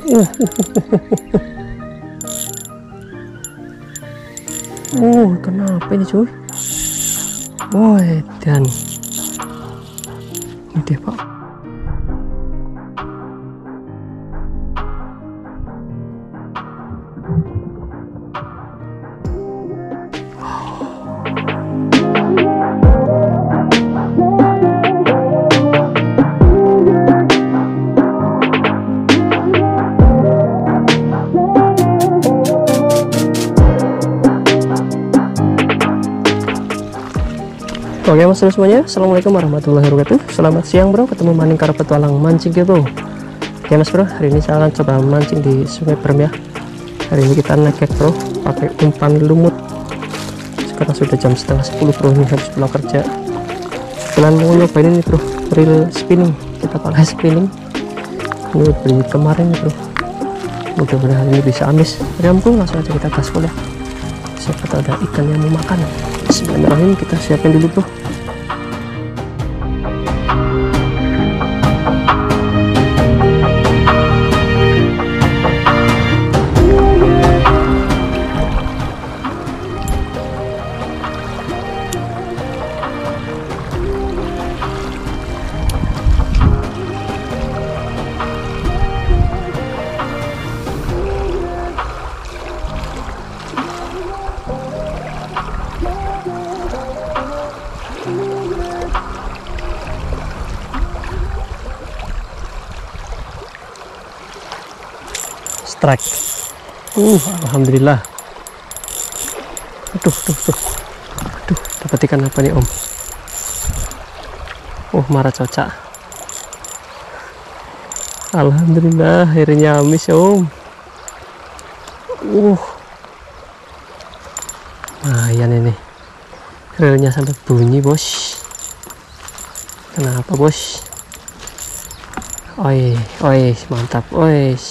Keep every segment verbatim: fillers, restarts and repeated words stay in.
Uh, uh, kenapa ini cuy? Woi, dan ini dia pak. Oke mas semuanya, assalamualaikum warahmatullahi wabarakatuh. Selamat siang bro, ketemu maning karo petualang mancing ya bro. Oke mas bro, hari ini saya akan coba mancing di Sungai Berem ya. Hari ini kita nekek bro, pakai umpan lumut. Sekarang sudah jam setengah sepuluh bro, ini habis pulang kerja. Kalian mau nyobain ini bro, reel spinning. Kita pakai spinning. Ini beli kemarin bro. Mudah-mudahan ini bisa amis. Oke bro, langsung aja kita gaspol ya. Siapa tahu ada ikan yang mau makan. Bismillahirrahmanirrahim, kita siapin dulu bro. Strike. Uh, alhamdulillah. Aduh, aduh, aduh. Aduh, dapat ikan apa nih, Om? Oh, marah cocak. Alhamdulillah, akhirnya amis, Om. Uh. Lumayan ini. Reelnya sampai bunyi, Bos. Kenapa, Bos? Oi, oi, mantap, oi.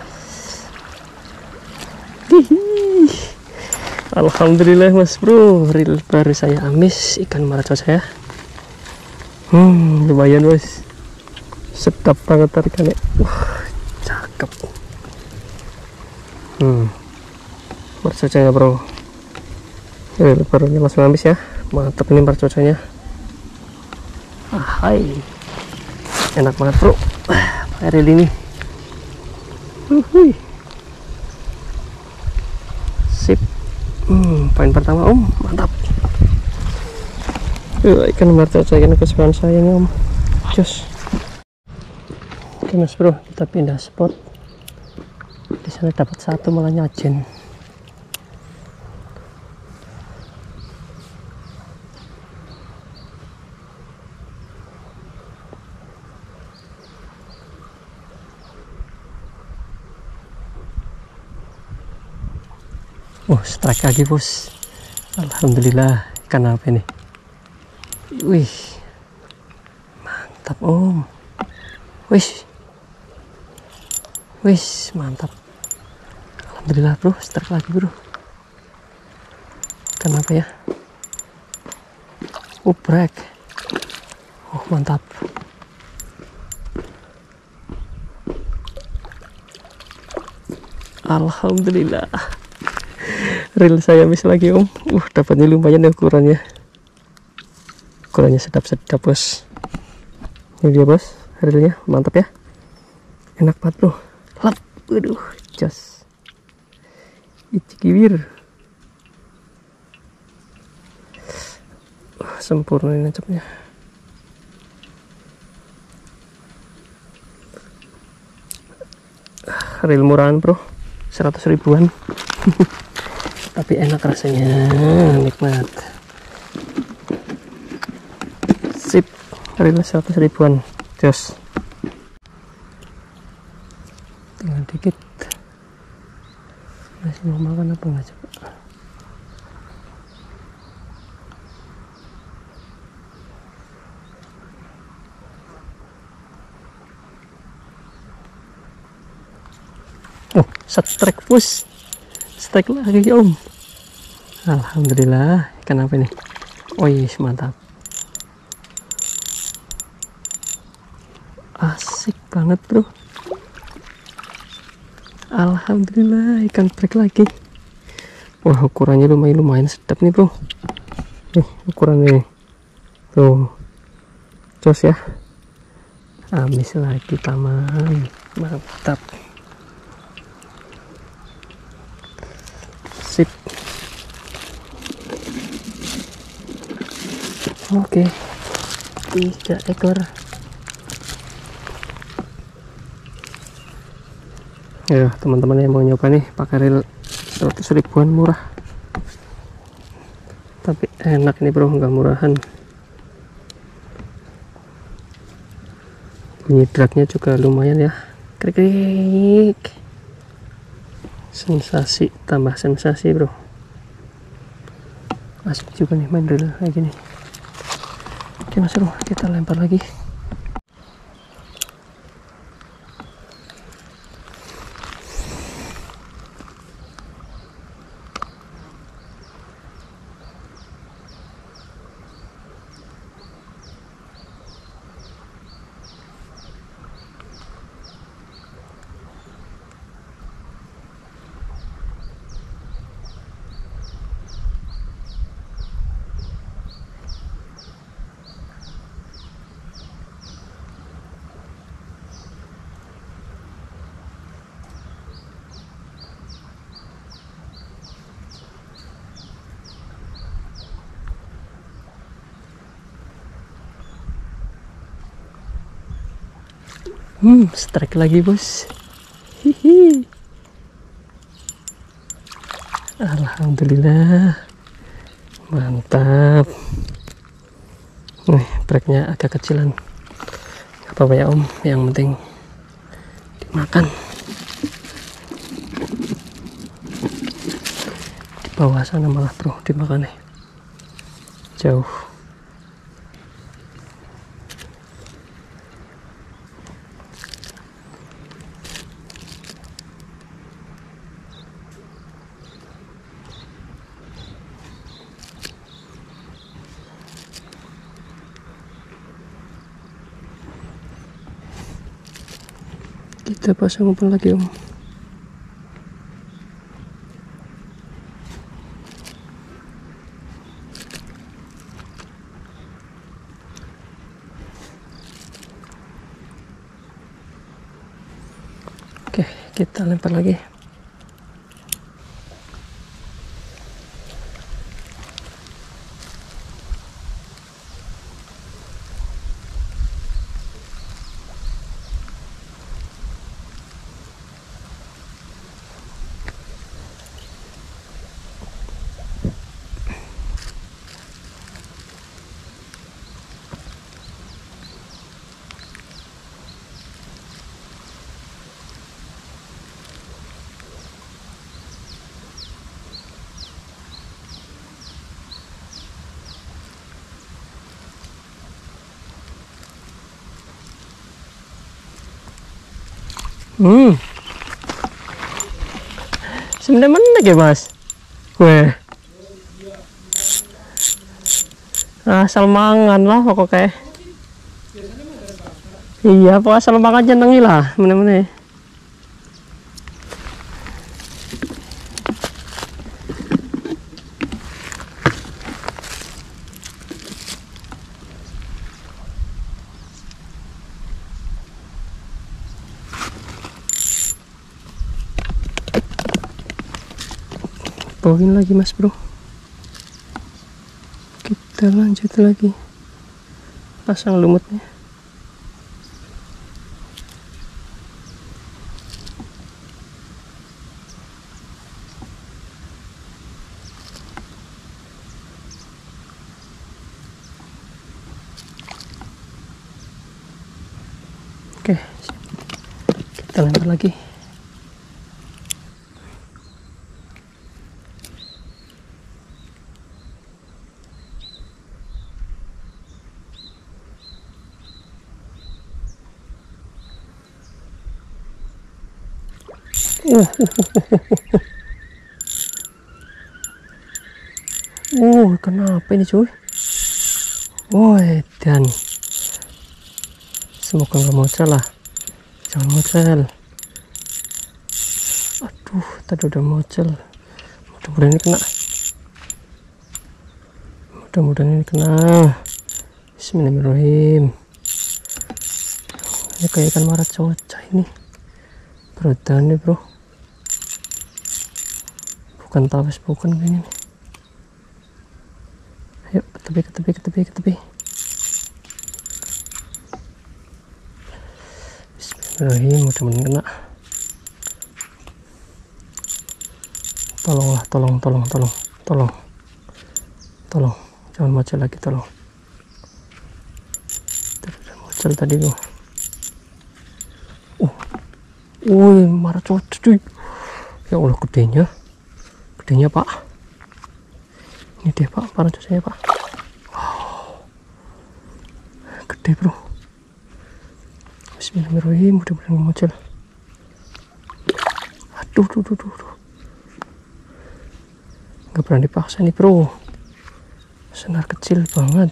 Alhamdulillah mas bro, reel baru saya amis ikan maraco saya. Hmm, lumayan bos, sedap banget tarikannya. Wah, cakep. Hmm, maracocanya bro, reel barunya langsung amis ya. Mantap ini maracocanya. Ah, hai, enak banget bro. Pakai reel ini. Uhuy. Sip. Hmm, poin pertama Om, mantap. Uh, ikan marcoca, ikan kesukaan saya nih Om. Cus. Oke mas bro, kita pindah spot. Di sana dapat satu malah nyajen. Oh, strike lagi bos. Alhamdulillah, ikan apa ini? Wih, mantap Om. Wih, wih, mantap. Alhamdulillah bro, strike lagi bro. Ikan apa ya? Ubrek. Oh, mantap. Alhamdulillah. Reel saya habis lagi Om. Uh, dapatnya lumayan ya ukurannya. Ukurannya sedap-sedap bos. Ini dia bos, reelnya mantap ya. Enak banget bro. Lap, waduh, jos. Ici kiwir. Uh, sempurna ini nancapnya. Reel murahan bro, seratus ribuan. Tapi enak rasanya, nikmat. Sip, reel seratus ribuan, jos. Tinggal dikit. Masih mau makan apa nggak coba? Oh, strike push. Strike lagi Om. Alhamdulillah, ikan apa ini? Oh yes, mantap. Asik banget bro. Alhamdulillah ikan brek lagi. Wah, ukurannya lumayan lumayan sedap nih bro. Nih ukurannya tuh, jos ya. Amis lagi paman, mantap. Sip. Oke, tiga ekor. Ya teman-teman yang mau nyoba nih pakai reel seratus ribuan murah, tapi enak nih bro, nggak murahan. Bunyi dragnya juga lumayan ya, krik-krik. Sensasi tambah sensasi bro, asik juga nih main reel kayak gini. Oke mas bro, kita lempar lagi. Hmm, strike lagi bos. Hihi. Alhamdulillah, mantap. Nih, breaknya agak kecilan. Gak apa-apa ya om, yang penting dimakan. Di bawah sana malah bro dimakan nih, jauh. Kita pasang umpan lagi om. Oke, kita lempar lagi. Hmm, sebenarnya mana ya mas? Weh, asal mangan lah pokoknya. Iya, pokoknya asal mangan jenengi lah, mana-mana. Poin lagi mas bro, kita lanjut lagi pasang lumutnya. Oke, kita lempar lagi. Uh, uh, kenapa ini cuy? Woi, dan semoga nggak mocel lah, jangan mocel. tadi udah muncul, mudah-mudahan ini kena, mudah-mudahan ini kena. Bismillahirrahmanirrahim. Ini kayak ikan maracoca ini, berodan nih bro, bukan tawes, bukan kayaknya nih. Ayo ke tepi, ke tepi, ke tepi, ke tepi. Bismillahirrahmanirrahim, mudah-mudahan kena. Tolonglah, tolong, tolong, tolong, tolong, tolong, jangan macet lagi, tolong. Macet tadi bro. Uh, woi, maracoca cuy. Ya Allah, gedenya, gedenya pak. Ini dia pak, maracocanya pak. Wow, gede bro. Bismillahirrahmanirrahim, mudah-mudahan muncul. Aduh, duh, duh, duh, duh. Nggak berani paksa nih bro, senar kecil banget.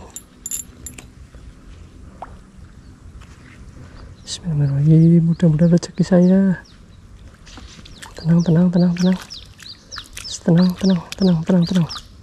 Bismillahirrahmanirrahim, mudah-mudahan rezeki saya. Tenang, tenang, tenang, tenang, tenang, tenang, tenang, tenang, tenang.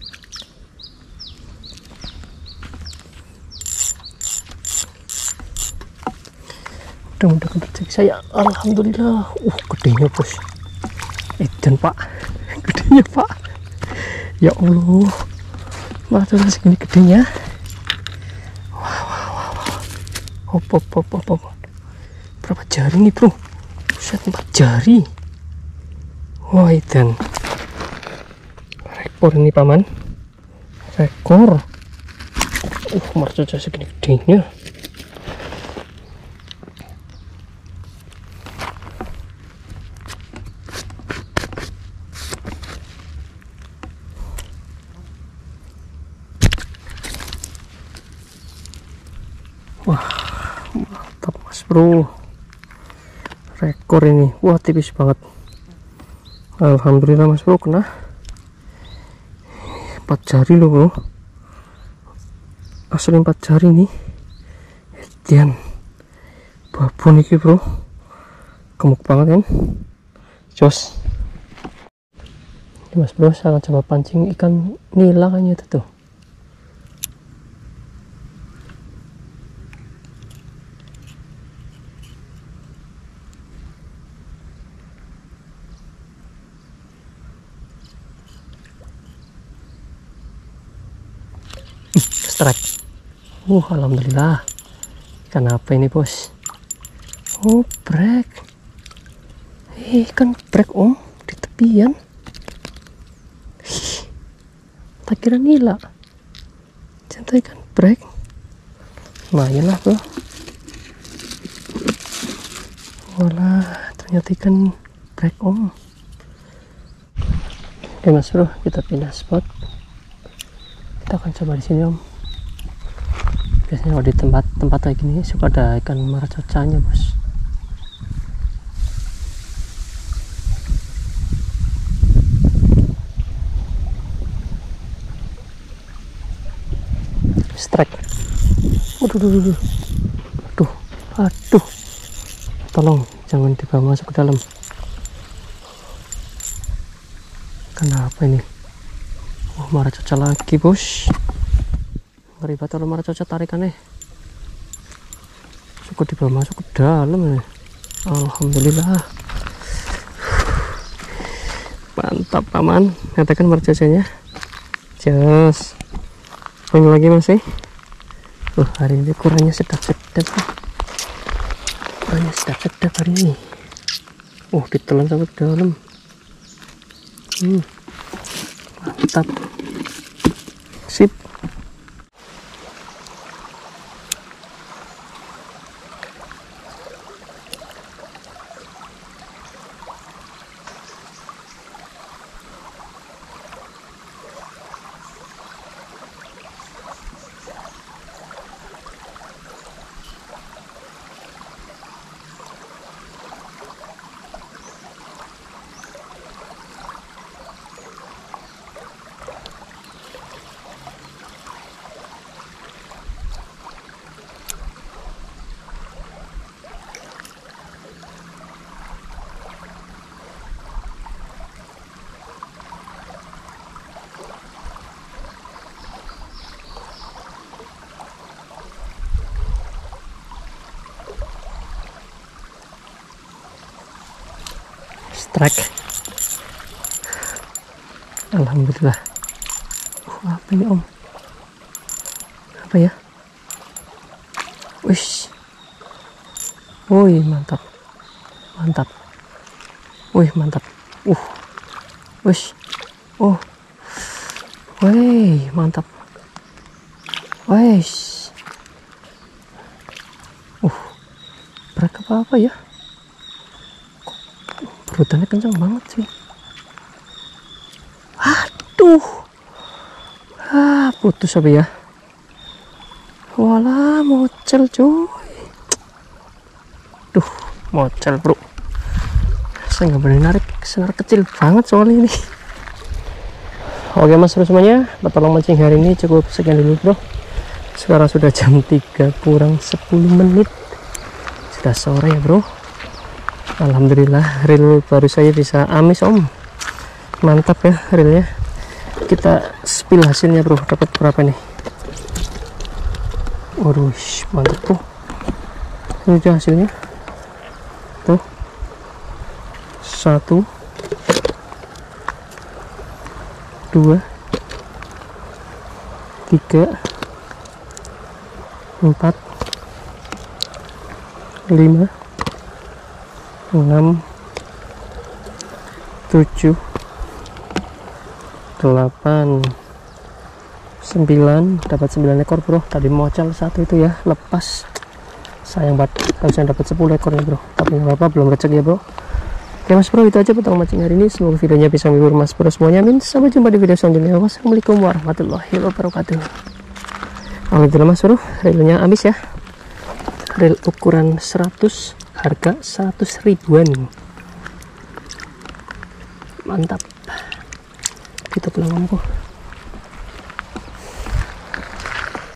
Mudah-mudahan rezeki saya. Alhamdulillah. Uh, gedenya bos. Edan pak, gedenya pak. Ya Allah, malah segini gedenya. Wah, wah, wah, wah. Hop, hop, hop, hop, hop. Berapa jari nih bro? Set empat jari. Wah, edan. Rekor ini paman, rekor. Uh, maracoca segini gedenya. Wah, mantap mas bro, rekor ini. Wah, tipis banget. Alhamdulillah mas bro, kena empat jari loh bro, asli empat jari nih. Edian babon ini bro, gemuk banget kan. Jos ini mas bro, saya akan coba pancing ikan nila kayaknya itu tuh. Strike. Uh, alhamdulillah. Ikan apa ini bos? Oh, brek. Eh, ikan brek om, di tepian. Tak kira nila. Cinta ikan brek. Lumayan lah bro. Walah, ternyata ikan brek om. Oke mas bro, kita pindah spot. Kita akan coba di sini om. Biasanya kalau di tempat-tempat kayak gini suka ada ikan maracocanya bos. Strike. Aduh, aduh, aduh, aduh, aduh. Tolong jangan dibawa masuk ke dalam. Kenapa ini? Oh, maracoca lagi bos. Ngeri banget kalau maracoca tarikannya. Suka dibawa masuk ke dalam ya. Alhamdulillah. Mantap paman, katakan maracocanya. Jos. Pengen lagi masih. Oh, hari ini kurangnya sedap-sedap. Kurangnya sedap-sedap hari ini. Oh, ditelan sampai ke dalam. Hmm. Mantap. Sip. strike. Alhamdulillah. Uh, apa ini om? Apa ya? Wish. Woi, mantap. Mantap. Wih, mantap. Uh. Wish. Oh. Wih, mantap. Wish. Uh. Berak apa-apa ya? Perutannya kencang banget sih. Aduh. Ah, putus apa ya? Walah, mocel cuy. Duh, mocel bro. Saya nggak boleh narik senar kecil banget soalnya ini. Oke mas bro semuanya, petualang mancing hari ini cukup sekian dulu bro. Sekarang sudah jam tiga kurang sepuluh menit. Sudah sore ya bro. Alhamdulillah reel baru saya bisa amis om. Mantap ya reelnya. Kita spill hasilnya bro, dapat berapa nih? Waduh, mantap tuh. Ini aja hasilnya. Tuh. Satu. Dua. Tiga. Empat. Lima. Enam. Tujuh. Delapan. Sembilan. Dapat sembilan ekor bro. Tadi mocel satu itu ya, lepas. Sayang banget harusnya dapat sepuluh ekor ya bro, tapi nggak apa-apa, belum rezeki ya bro. Oke mas bro, itu aja petualang mancing hari ini. Semoga videonya bisa menghibur mas bro semuanya, amin. Sampai jumpa di video selanjutnya. Wassalamualaikum warahmatullahi wabarakatuh. Alhamdulillah mas bro, reelnya habis ya. Reel ukuran seratus, harga seratus ribuan. Mantap. Kita pulang omku.